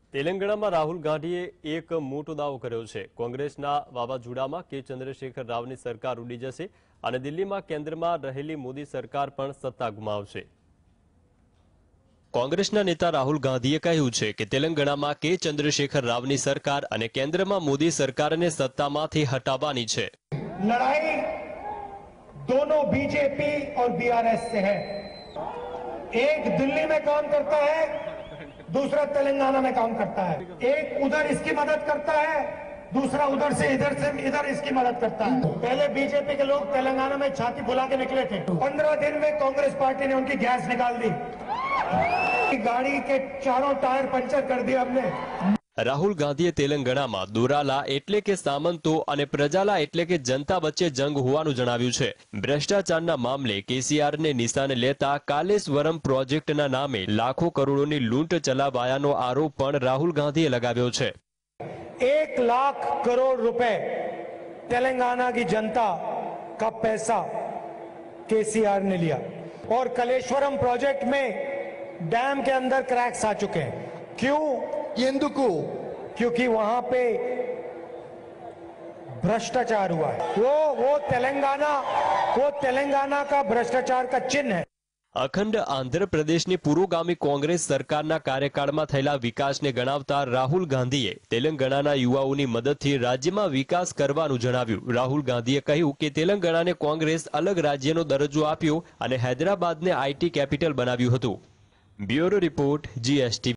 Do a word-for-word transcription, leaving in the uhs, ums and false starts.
તેલંગાણામાં રાહુલ ગાંધીએ એક મોટો દાવો કર્યો છે। કોંગ્રેસના વાવાઝોડામાં કે ચંદ્રશેખર રાવની સરકાર ઉડી જશે અને દિલ્હીમાં કેન્દ્રમાં રહેલી મોદી સરકાર પણ સત્તા ગુમાવશે। કોંગ્રેસના નેતા રાહુલ ગાંધીએ કહ્યું છે કે તેલંગાણામાં કે ચંદ્રશેખર રાવની સરકાર અને કેન્દ્રમાં મોદી સરકારને સત્તામાંથી હટાવવાની છે। लड़ाई दोनों बीजेपी और बीआरएस से है। एक दिल्ली में काम करता है, दूसरा तेलंगाना में काम करता है। एक उधर इसकी मदद करता है, दूसरा उधर से इधर से इधर इसकी मदद करता है। पहले बीजेपी के लोग तेलंगाना में छाती फुला के निकले थे। पंद्रह दिन में कांग्रेस पार्टी ने उनकी गैस निकाल दी। गाड़ी के चारों टायर पंचर कर दिए हमने। રાહુલ ગાંધીએ તેલંગાણામાં દોરાલા એટલે કે સામંતો અને પ્રજાલા એટલે કે જનતા વચ્ચે જંગ હોવાનું જણાવ્યું છે। ભ્રષ્ટાચારના મામલે કેસીઆરને નિશાને લેતા કાલેશ્વરમ પ્રોજેક્ટના નામે લાખો કરોડોની લૂંટ ચલાવાયાનો આરોપ પણ રાહુલ ગાંધીએ लगाવ્યો છે। एक लाख करोड़ रुपए तेलंगाना की जनता का पैसा केसीआर ने लिया और कालेश्वरम प्रोजेक्ट में डैम के अंदर क्रैक्स आ चुके हैं। क्यों? येंदुकु क्योंकि वहां पे भ्रष्टाचार हुआ है। वो वो तेलंगाना वो तेलंगाना का भ्रष्टाचार का चिन्ह है। अखंड आंध्र प्रदेशની પૂર્વગામી કોંગ્રેસ સરકારના કાર્યકાળમાં થયેલા વિકાસને ગણાવતા રાહુલ ગાંધીએ તેલંગાણાના યુવાઓની મદદથી રાજ્યમાં વિકાસ કરવાનું જણાવ્યું। રાહુલ ગાંધીએ કહ્યું કે તેલંગાણાને કોંગ્રેસ અલગ રાજ્યનો દરજ્જો આપ્યો અને હૈદરાબાદને આઈટી કેપિટલ બનાવ્યું હતું। Bureau report GST.